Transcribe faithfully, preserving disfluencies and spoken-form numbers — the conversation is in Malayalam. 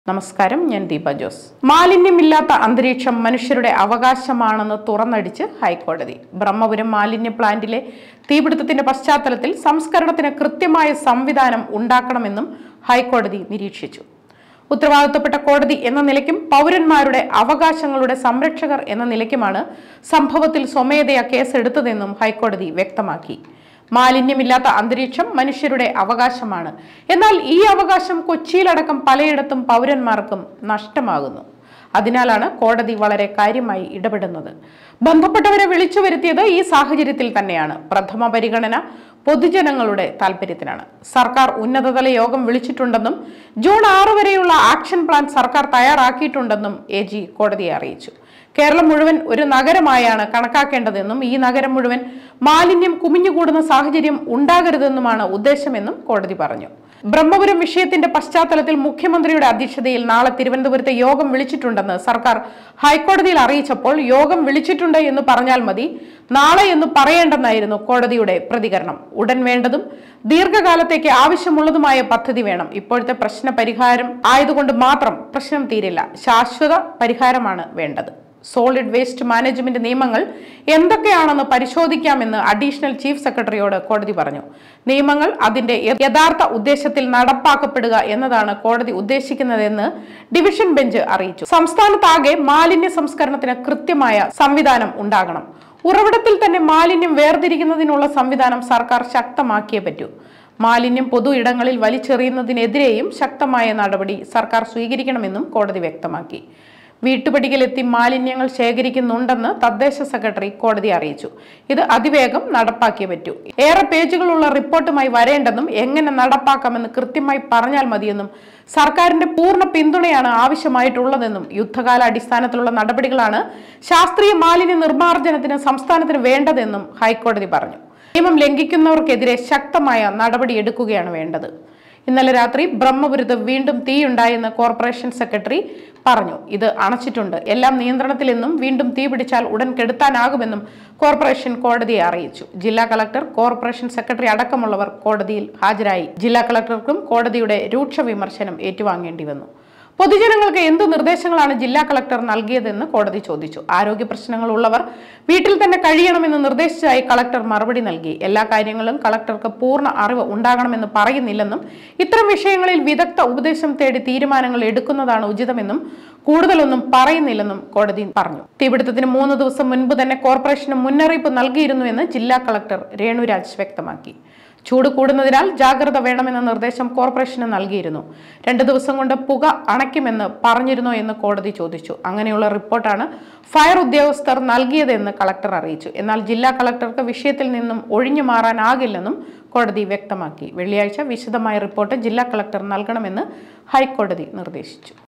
നമസ്കാരം, ഞാൻ ദീപ ജോസ്. മാലിന്യമില്ലാത്ത അന്തരീക്ഷം മനുഷ്യരുടെ അവകാശമാണെന്ന് തുറന്നടിച്ച് ഹൈക്കോടതി. ബ്രഹ്മപുരം മാലിന്യ പ്ലാന്റിലെ തീപിടുത്തത്തിന്റെ പശ്ചാത്തലത്തിൽ സംസ്കരണത്തിന് കൃത്യമായ സംവിധാനം ഉണ്ടാക്കണമെന്നും ഹൈക്കോടതി നിരീക്ഷിച്ചു. ഉത്തരവാദിത്തപ്പെട്ട കോടതി എന്ന നിലയ്ക്കും പൗരന്മാരുടെ അവകാശങ്ങളുടെ സംരക്ഷകർ എന്ന നിലയ്ക്കുമാണ് സംഭവത്തിൽ സ്വമേധയാ കേസെടുത്തതെന്നും ഹൈക്കോടതി വ്യക്തമാക്കി. മാലിന്യമില്ലാത്ത അന്തരീക്ഷം മനുഷ്യരുടെ അവകാശമാണ്. എന്നാൽ ഈ അവകാശം കൊച്ചിയിലടക്കം പലയിടത്തും പൗരന്മാർക്കും നഷ്ടമാകുന്നു. അതിനാലാണ് കോടതി വളരെ കാര്യമായി ഇടപെടുന്നത്. ബന്ധപ്പെട്ടവരെ വിളിച്ചു വരുത്തിയത് ഈ സാഹചര്യത്തിൽ തന്നെയാണ്. പ്രഥമ പരിഗണന പൊതുജനങ്ങളുടെ താല്പര്യത്തിനാണ്. സർക്കാർ ഉന്നതതല യോഗം വിളിച്ചിട്ടുണ്ടെന്നും ജൂൺ ആറ് വരെയുള്ള ആക്ഷൻ പ്ലാൻ സർക്കാർ തയ്യാറാക്കിയിട്ടുണ്ടെന്നും എ ജി കോടതിയെ അറിയിച്ചു. കേരളം മുഴുവൻ ഒരു നഗരമായാണ് കണക്കാക്കേണ്ടതെന്നും ഈ നഗരം മുഴുവൻ മാലിന്യം കുമിഞ്ഞുകൂടുന്ന സാഹചര്യം ഉണ്ടാകരുതെന്നുമാണ് ഉദ്ദേശമെന്നും കോടതി പറഞ്ഞു. ബ്രഹ്മപുരം വിഷയത്തിന്റെ പശ്ചാത്തലത്തിൽ മുഖ്യമന്ത്രിയുടെ അധ്യക്ഷതയിൽ നാളെ തിരുവനന്തപുരത്ത് യോഗം വിളിച്ചിട്ടുണ്ടെന്ന് സർക്കാർ ഹൈക്കോടതിയിൽ അറിയിച്ചപ്പോൾ യോഗം വിളിച്ചിട്ടുണ്ട് എന്ന് പറഞ്ഞാൽ മതി, നാളെ എന്ന് പറയേണ്ടെന്നായിരുന്നു കോടതിയുടെ പ്രതികരണം. ഉടൻ വേണ്ടതും ദീർഘകാലത്തേക്ക് ആവശ്യമുള്ളതുമായ പദ്ധതി വേണം. ഇപ്പോഴത്തെ പ്രശ്ന പരിഹാരം ആയതുകൊണ്ട് മാത്രം പ്രശ്നം തീരില്ല. ശാശ്വത പരിഹാരമാണ് വേണ്ടത്. സോളിഡ് വേസ്റ്റ് മാനേജ്മെന്റ് നിയമങ്ങൾ എന്തൊക്കെയാണെന്ന് പരിശോധിക്കാമെന്ന് അഡീഷണൽ ചീഫ് സെക്രട്ടറിയോട് കോടതി പറഞ്ഞു. നിയമങ്ങൾ അതിന്റെ യഥാർത്ഥ ഉദ്ദേശത്തിൽ നടപ്പാക്കപ്പെടുക എന്നതാണ് കോടതി ഉദ്ദേശിക്കുന്നതെന്ന് ഡിവിഷൻ ബെഞ്ച് അറിയിച്ചു. സംസ്ഥാനത്താകെ മാലിന്യ സംസ്കരണത്തിന് കൃത്യമായ സംവിധാനം ഉണ്ടാകണം. ഉറവിടത്തിൽ തന്നെ മാലിന്യം വേർതിരിക്കുന്നതിനുള്ള സംവിധാനം സർക്കാർ ശക്തമാക്കിയേ പറ്റൂ. മാലിന്യം പൊതു ഇടങ്ങളിൽ വലിച്ചെറിയുന്നതിനെതിരെയും ശക്തമായ നടപടി സർക്കാർ സ്വീകരിക്കണമെന്നും കോടതി വ്യക്തമാക്കി. വീട്ടുപടിക്കലെത്തി മാലിന്യങ്ങൾ ശേഖരിക്കുന്നുണ്ടെന്ന് തദ്ദേശ സെക്രട്ടറി കോടതി അറിയിച്ചു. ഇത് അതിവേഗം നടപ്പാക്കിയേ പറ്റൂ. ഏറെ പേജുകളുള്ള റിപ്പോർട്ടുമായി വരേണ്ടെന്നും എങ്ങനെ നടപ്പാക്കാമെന്ന് കൃത്യമായി പറഞ്ഞാൽ മതിയെന്നും സർക്കാരിന്റെ പൂർണ്ണ പിന്തുണയാണ് ആവശ്യമായിട്ടുള്ളതെന്നും യുദ്ധകാല അടിസ്ഥാനത്തിലുള്ള നടപടികളാണ് ശാസ്ത്രീയ മാലിന്യ നിർമ്മാർജ്ജനത്തിന് സംസ്ഥാനത്തിന് വേണ്ടതെന്നും ഹൈക്കോടതി പറഞ്ഞു. നിയമം ലംഘിക്കുന്നവർക്കെതിരെ ശക്തമായ നടപടിയെടുക്കുകയാണ് വേണ്ടത്. ഇന്നലെ രാത്രി ബ്രഹ്മപുരത്ത് വീണ്ടും തീയുണ്ടായെന്ന് കോർപ്പറേഷൻ സെക്രട്ടറി പറഞ്ഞു. ഇത് അണച്ചിട്ടുണ്ട്, എല്ലാം നിയന്ത്രണത്തിലെന്നും വീണ്ടും തീ പിടിച്ചാൽ ഉടൻ കെടുത്താനാകുമെന്നും കോർപ്പറേഷൻ കോടതിയെ അറിയിച്ചു. ജില്ലാ കളക്ടർ, കോർപ്പറേഷൻ സെക്രട്ടറി അടക്കമുള്ളവർ കോടതിയിൽ ഹാജരായി. ജില്ലാ കളക്ടർക്കും കോടതിയുടെ രൂക്ഷ വിമർശനം ഏറ്റുവാങ്ങേണ്ടി വന്നു. പൊതുജനങ്ങൾക്ക് എന്തു നിർദ്ദേശങ്ങളാണ് ജില്ലാ കളക്ടർ നൽകിയതെന്ന് കോടതി ചോദിച്ചു. ആരോഗ്യ പ്രശ്നങ്ങൾ ഉള്ളവർ വീട്ടിൽ തന്നെ കഴിയണമെന്ന് നിർദ്ദേശിച്ചതായി കളക്ടർ മറുപടി നൽകി. എല്ലാ കാര്യങ്ങളും കളക്ടർക്ക് പൂർണ്ണ അറിവ് ഉണ്ടാകണമെന്ന് പറയുന്നില്ലെന്നും ഇത്തരം വിഷയങ്ങളിൽ വിദഗ്ധ ഉപദേശം തേടി തീരുമാനങ്ങൾ എടുക്കുന്നതാണ് ഉചിതമെന്നും കൂടുതലൊന്നും പറയുന്നില്ലെന്നും കോടതി പറഞ്ഞു. തീപിടുത്തത്തിന് മൂന്ന് ദിവസം മുൻപ് തന്നെ കോർപ്പറേഷന് മുന്നറിയിപ്പ് നൽകിയിരുന്നുവെന്ന് ജില്ലാ കളക്ടർ രേണുരാജ് വ്യക്തമാക്കി. ചൂട് കൂടുന്നതിനാൽ ജാഗ്രത വേണമെന്ന നിർദ്ദേശം കോർപ്പറേഷന് നൽകിയിരുന്നു. രണ്ടു ദിവസം കൊണ്ട് പുക അണയ്ക്കുമെന്ന് പറഞ്ഞിരുന്നോ എന്ന് കോടതി ചോദിച്ചു. അങ്ങനെയുള്ള റിപ്പോർട്ടാണ് ഫയർ ഉദ്യോഗസ്ഥർ നൽകിയതെന്ന് കളക്ടർ അറിയിച്ചു. എന്നാൽ ജില്ലാ കളക്ടർക്ക് വിഷയത്തിൽ നിന്നും ഒഴിഞ്ഞു മാറാനാകില്ലെന്നും കോടതി വ്യക്തമാക്കി. വെള്ളിയാഴ്ച വിശദമായ റിപ്പോർട്ട് ജില്ലാ കളക്ടർ നൽകണമെന്ന് ഹൈക്കോടതി നിർദ്ദേശിച്ചു.